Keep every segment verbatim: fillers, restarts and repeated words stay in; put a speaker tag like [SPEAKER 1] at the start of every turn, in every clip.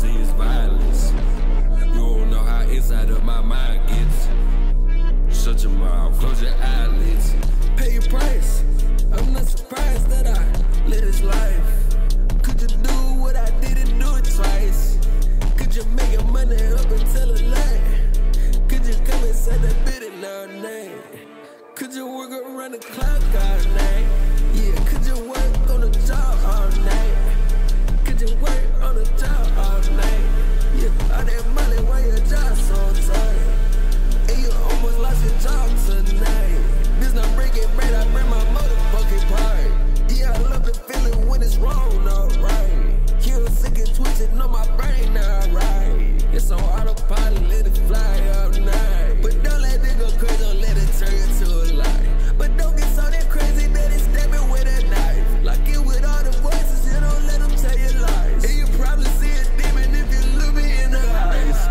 [SPEAKER 1] see is violence. You don't know how inside of my mind gets. Shut your mouth, close your eyelids. Pay your price. I'm not surprised that I live this life. Could you do what I didn't do it twice? Could you make your money up and tell a lie? Could you come and say that bit in our name? Could you work around the clock all night? Yeah, could you work on the job all night? Could you work on the job all night? Yeah, all that money, why your job so tight? And you almost lost your job tonight. This not breaking bread, I bring my motherfucking part. Yeah, I love the feeling when it's wrong, alright. Kill sick and twisted on my brain, alright. It's on autopilot, let it fly all night. But don't let it go crazy, don't let it turn into a lie. But don't get so damn crazy that it's stabbing with a knife. Like it with all the voices, you don't let them tell you lies. And you probably see a demon if you look me in the eyes.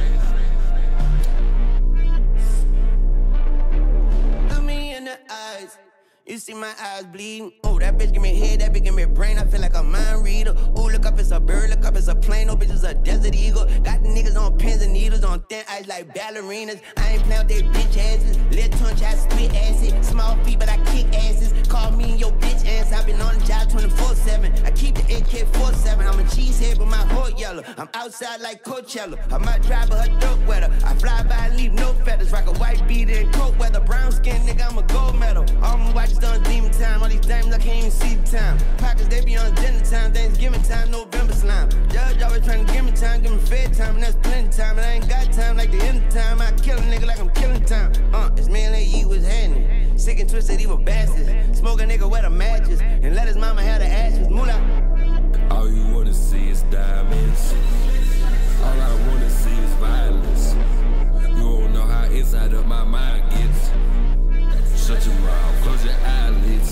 [SPEAKER 2] Look me in the eyes. You see my eyes bleeding. Oh, that bitch give me head, that bitch give me brain. I feel like a mind reader. Ooh, look up, it's a bird. Look up, it's a plane. No bitch, it's a desert eagle. Got the niggas on pins and needles on thin ice like ballerinas. I ain't playing with they bitch asses. Little tongue try to spit acid. Small feet, but I kick asses. Call me and your bitch ass. I been on the job twenty-four seven. I keep the A K forty-seven. I'm a cheesehead, but my heart yellow. I'm outside like Coachella. I might drive, but her throat wetter. I fly by and leave no feathers. Rock a white beater and coat weather. Brown skin, nigga, I'm a gold medal. All my watches done demon time. All these diamonds, I can't even see the time. Pockets, they be on dinner time. Thanksgiving time, November slime. Judge always trying to give me time, give me fed time, and that's plenty time. And I ain't got time like the end of time. I kill a nigga like I'm killing time. Uh, it's me and that Yeat was happening. Sick and twisted, evil bastards. Smoke a nigga wet a matches. And let his mama have the ashes. Moolah.
[SPEAKER 1] All you wanna see is diamonds. All I wanna see is violence. You don't know how inside of my mind gets. Shut your mouth, close your eyelids.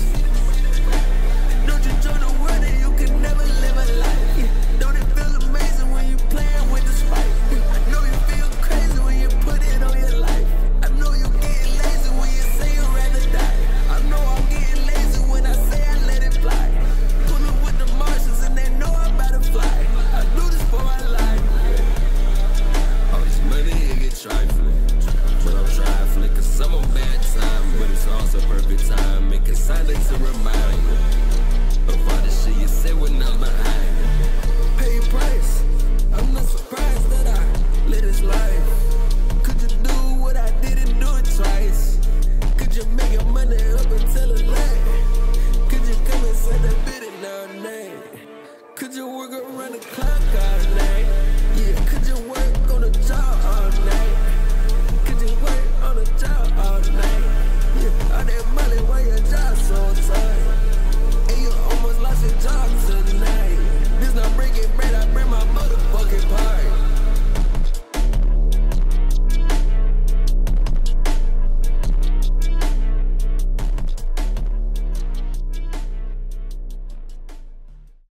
[SPEAKER 1] Don't you join the world and you can never live a life. Don't it feel amazing when you playing with the spike? I know you feel crazy when you put it on your life. I know you getting lazy when you say you'd rather die. I know I'm getting lazy when I say I let it fly. Pulling with the Martians and they know I'm about to fly. I do this for my life. All this money, it get trifling. But I'm trifling cause I'm on bad time. But it's also perfect time. Make a silence to remind you of all the shit you said when I'm behind you. Pay your price. I'm not surprised that I live this life. Could you do what I didn't do it twice? Could you make your money up and tell a lie? Could you come and say that bit in our name? Could you work around the clock all night? Yeah, could you work on the job all night? Could you work on the job all night? Yeah, all that money, why your job so tight? And you almost lost your job tonight.